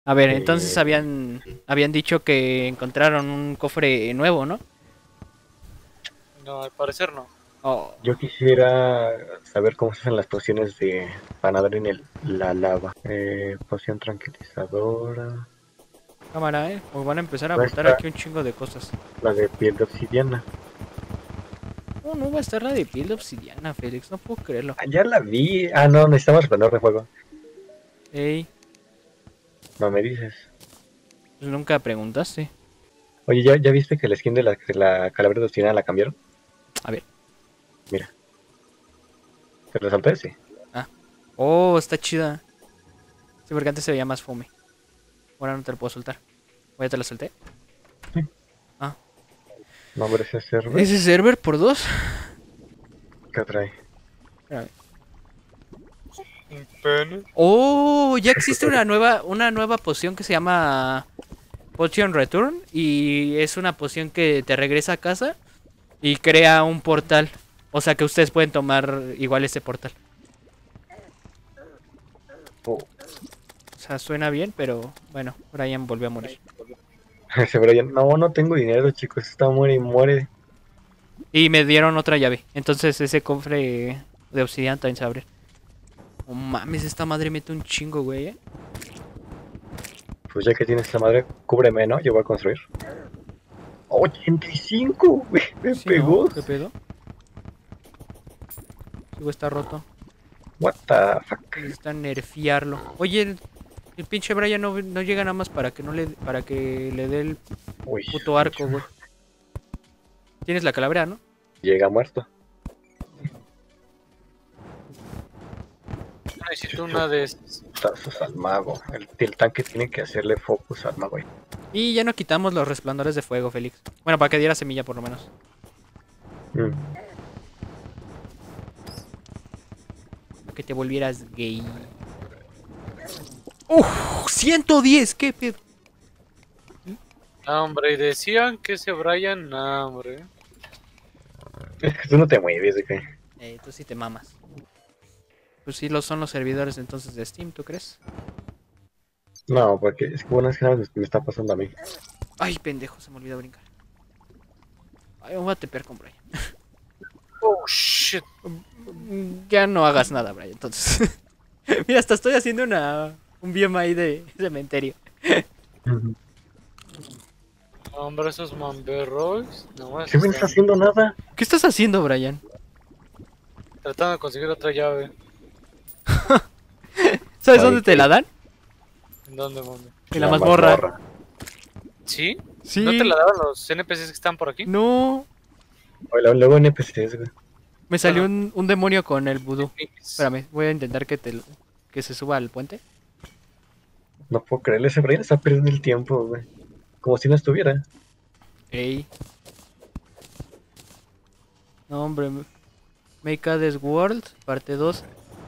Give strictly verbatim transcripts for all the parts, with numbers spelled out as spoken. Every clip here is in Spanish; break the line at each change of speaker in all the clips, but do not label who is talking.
A ver, entonces
Eh,
habían habían dicho que encontraron un cofre nuevo, ¿no?
No, al parecer no.
Oh,
yo quisiera saber cómo se hacen las pociones de para nadar en el, la lava. Eh, poción tranquilizadora.
cámara, ¿eh? Pues van a empezar a botar
Muestra
aquí un chingo de cosas.
la de piel de obsidiana.
Oh, no va a estar la de piel de obsidiana, Félix. No puedo creerlo.
Ah, ya la vi. Ah, no, necesitamos resplandor de fuego.
Ey,
No me dices.
pues nunca preguntaste.
Oye, ¿ya, ya viste que la skin de la, de la calavera de obsidiana la cambiaron?
A ver.
Mira, ¿te lo salté? Sí.
Ah. Oh, está chida. Sí, porque antes se veía más fome. Ahora no te lo puedo soltar. ¿O ya te lo solté?
Sí.
Ah.
Nombre ese server.
¿Ese server por dos?
¿Qué trae?
Espérame.
Un pene.
Oh, ya existe una nueva, una nueva poción que se llama Potion Return. Y es una poción que te regresa a casa y crea un portal. O sea que ustedes pueden tomar igual ese portal.
Oh,
O sea, suena bien, pero bueno, Brian volvió a morir.
ese Brian. No, no tengo dinero, chicos. Está muere y muere.
Y me dieron otra llave. Entonces ese cofre de obsidiana también se abre. Oh mames, esta madre mete un chingo, güey, eh.
Pues ya que tienes esa madre, cúbreme, ¿no? Yo voy a construir. ochenta y cinco, güey. Me
Sí, ¿no?
pegó.
¿Qué pedo? Sí, güey, está roto.
What the fuck.
Necesitan nerfearlo. Oye, el, el pinche Brian no, no llega nada más para que no le para que le dé el
Uy,
puto arco, güey. Tienes la calavera, ¿no?
llega muerto.
Necesito una de esas.
Tazos al mago. El, el tanque tiene que hacerle focus al mago.
Y ya no quitamos los resplandores de fuego, Félix. Bueno, para que diera semilla por lo menos.
Mm.
Para que te volvieras gay. ¡Uf! ¡ciento diez! ¿Qué pedo?
No, hombre, y decían que ese Brian, no, hombre.
Es que tú no te mueves, ¿de qué?
Eh, tú sí te mamas. Pues sí, lo son los servidores entonces de Steam, ¿tú crees?
No, porque es que bueno, es que nada me me está pasando a mí.
Ay, pendejo, se me olvidó brincar. Ay, me voy a tepear con Brian.
Oh, shit.
Ya no hagas nada, Brian, entonces. Mira, hasta estoy haciendo una un bioma ahí de cementerio.
Ujú.
No, hombre, esos mamberroys. Nomás
¿Qué me está
están
haciendo nada?
¿Qué estás haciendo, Brian?
tratando de conseguir otra llave.
¿Sabes
Ay,
dónde te
qué-
la dan?
¿En dónde, mami?
En la mazmorra.
¿Sí?
Sí.
¿No te la daban los N P Cs que están por aquí?
No.
Oye, luego N P Cs, güey.
Me salió
Bueno.
un, un demonio con el vudú.
X.
Espérame, voy a intentar que te que se suba al puente.
No puedo creerle, ese Brian está perdiendo el tiempo, güey. Como si no estuviera.
Ey. No, hombre. Make a this world, parte dos.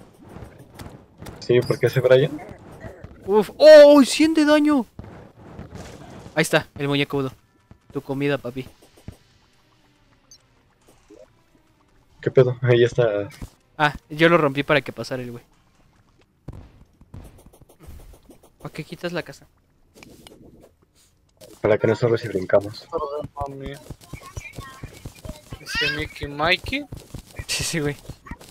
Sí, porque ese Brian.
Uf. ¡Oh! ¡cien de daño! Ahí está, el muñeco Udo. Tu comida, papi.
¿Qué pedo? Ahí está.
Ah, yo lo rompí para que pasara el güey. ¿Para qué quitas la casa?
Para que nosotros si brincamos.
Perdón, mami. Dice Mickey Mikey.
Sí, sí, güey.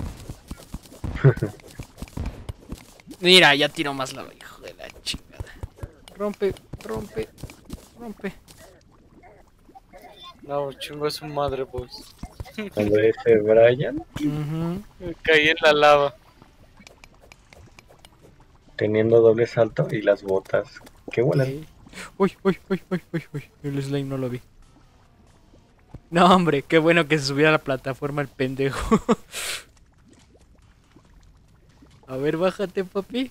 Mira, ya tiro más lava, hijo de la chingada. Rompe, rompe, rompe.
No, chingo es su madre, pues.
Cuando ese Brian,
Ujú.
Caí en la lava.
teniendo doble salto y las botas que vuelan.
Ey. Uy, uy, uy, uy, uy, uy. El slime no lo vi. No, hombre, qué bueno que se subiera a la plataforma el pendejo. A ver, bájate, papi.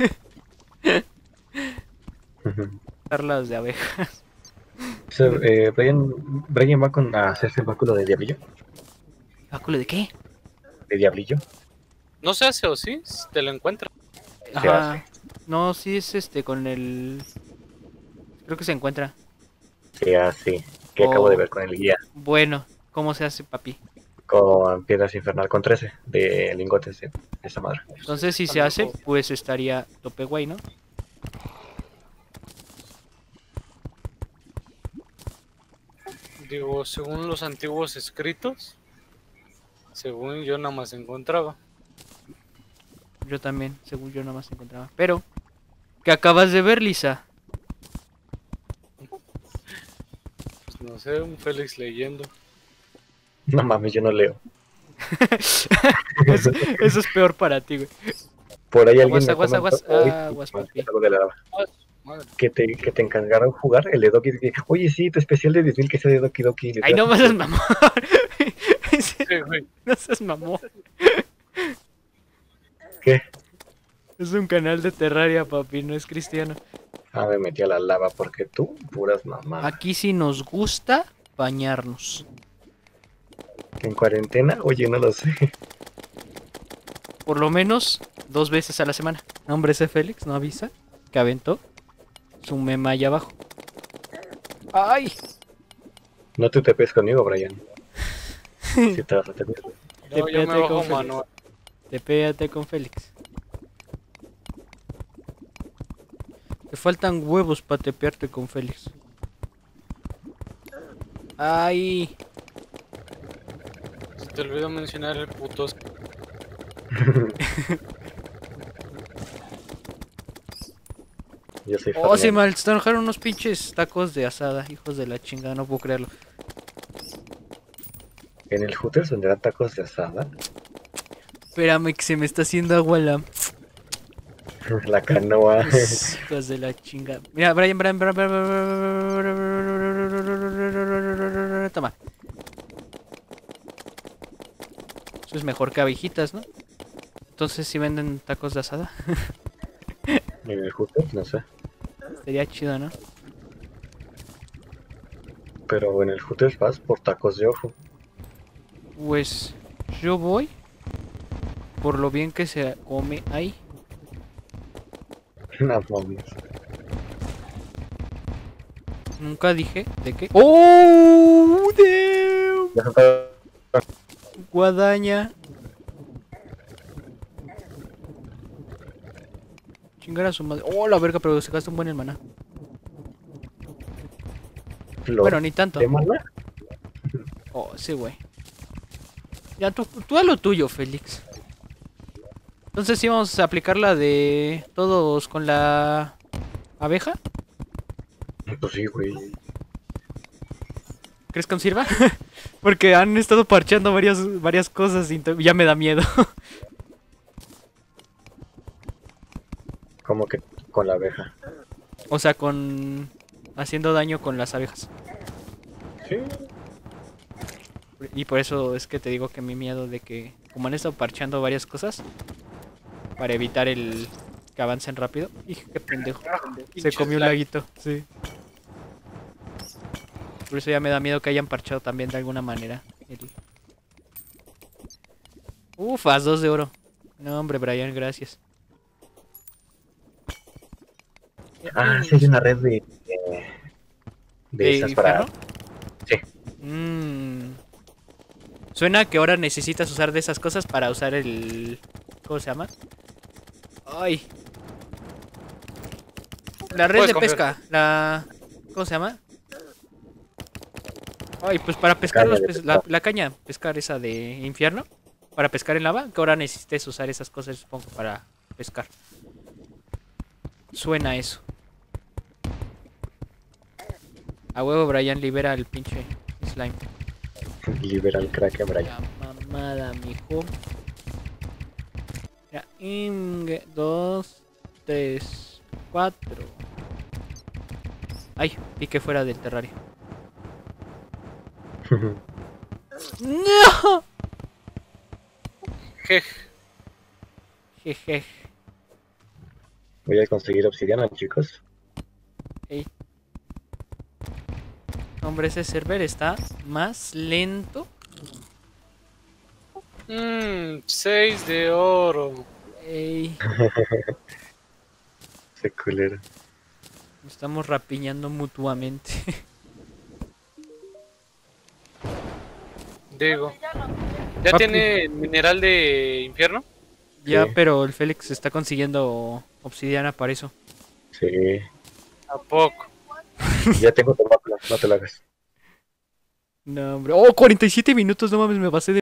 Charlas de abejas.
Ese, eh, Brian, Brian va con a hacerse el báculo de diablillo.
¿Báculo de qué?
De diablillo.
No se hace o sí, te lo encuentras.
Se
Ajá.
hace.
No, sí es este con el. Creo que se encuentra.
Se hace. Que
Oh.
acabo de ver con el guía.
Bueno, ¿cómo se hace, papi?
Con piedras infernal, con trece de lingotes de esa madre.
Entonces, si se hace, pues estaría tope guay, ¿no?
Digo, según los antiguos escritos, según yo nada más encontraba.
Yo también, según yo nada más encontraba. Pero, ¿qué acabas de ver, Lisa?
Pues no sé, un Félix leyendo.
No mames, yo no leo.
eso, eso es peor para ti, güey.
Por ahí
Aguas,
alguien me
aguas, aguas,
comentó hoy
aguas, papi.
algo de la lava,
Ah, madre.
que te, que te encargaron jugar el de Doki Doki. Oye, sí, tu especial de diez mil que sea de Doki Doki.
Ay, no seas mamón.
Sí, güey.
No seas mamón.
¿Qué?
Es un canal de Terraria, papi, no es cristiano.
Ah, me metí a la lava porque tú, puras mamás.
Aquí sí nos gusta bañarnos.
¿En cuarentena? Oye, no lo sé.
Por lo menos dos veces a la semana. Hombre, ese Félix no avisa que aventó su mema allá abajo. ¡Ay!
No te tepes conmigo, Brian. Si te vas a tener.
No, yo
Tepéate
me bajo
con Félix.
manual.
Tepéate con Félix. Te faltan huevos para tepearte con Félix. ¡Ay!
Se te olvidó mencionar el puto.
Yo soy
Oh, se
Fabián.
me alzaron unos pinches tacos de asada, hijos de la chingada, no puedo creerlo.
En el Hooters venderán tacos de asada.
Espérame que se me está haciendo agua la...
La canoa.
Hijos de la chingada. Mira, Brian, Brian, Brian, Brian, Brian, toma. Eso es mejor que abejitas, ¿no? Entonces si venden tacos de asada.
En el Hooters, no sé.
Sería chido, ¿no?
Pero en el Hooters vas por tacos de ojo.
Pues yo voy por lo bien que se come ahí.
No mames.
Nunca dije de qué. ¡Oh! Damn.
Ya está.
Guadaña. Chingar a su madre. Oh, la verga, pero se gasta un buen el maná.
Flor
Bueno, ni tanto.
de maná.
Oh, sí, güey. Ya tú, tú a lo tuyo, Félix. Entonces sí vamos a aplicar la de todos con la abeja.
Pues sí, güey.
¿Crees que aún sirva? Porque han estado parcheando varias, varias cosas y to- ya me da miedo.
Como que con la abeja.
O sea, con... haciendo daño con las abejas.
Sí.
Y por eso es que te digo que mi miedo de que... Como han estado parcheando varias cosas... Para evitar el... que avancen rápido. Hijo, qué pendejo. Se comió un laguito, sí. Por eso ya me da miedo que hayan parchado también de alguna manera. El... Ufas, dos de oro. No, hombre, Brian, gracias.
Ah, sí hay una red de... De, de
¿De
esas para...
infierno?
Sí.
Mm. Suena que ahora necesitas usar de esas cosas para usar el... ¿Cómo se llama? Ay. La red
Puedes
de
confiar.
pesca. La... ¿Cómo se llama? Ay, pues para pescar
Caña
los
de
pes- la,
pescar.
la caña, pescar esa de infierno. Para pescar en lava, que ahora necesites usar esas cosas, supongo, para pescar. Suena eso. A huevo, Brian, libera al pinche slime.
Liberal crack en Brian.
La mamada, mijo. Ya, Inge, dos, tres, cuatro. Ay, pique fuera del terrario. ¡No!
Jej.
Jeje.
Voy a conseguir obsidiana, chicos.
Ey. Hombre, ese server está más lento.
Mmm, seis de oro.
Ey,
Ese culero.
nos estamos rapiñando mutuamente.
Digo. ¿Ya
Papi.
tiene mineral de infierno?
Ya,
Sí.
pero el Félix está consiguiendo obsidiana para eso.
Sí.
¿A poco?
Ya tengo tomate, no te lo hagas.
No, hombre. Oh, cuarenta y siete minutos, no mames, me pasé de